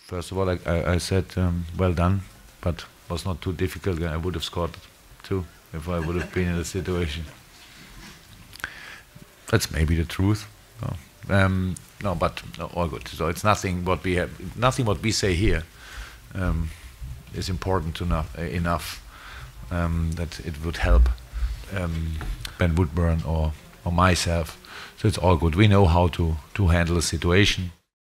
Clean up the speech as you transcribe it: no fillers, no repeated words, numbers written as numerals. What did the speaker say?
first of all, I said, well done, but was not too difficult. I would have scored too if I would have been in the situation. That's maybe the truth. No, but no, all good. So it's nothing what we have, nothing what we say here is important enough that it would help Ben-Woodburn or myself. So it's all good. We know how to handle the situation.